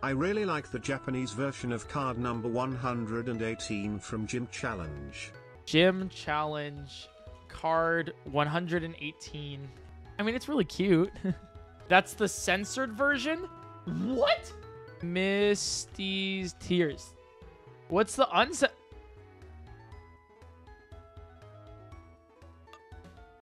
I really like the Japanese version of card number 118 from Gym Challenge. Gym Challenge card 118. I mean, it's really cute. That's the censored version? What? Misty's Tears. What's the uncensored?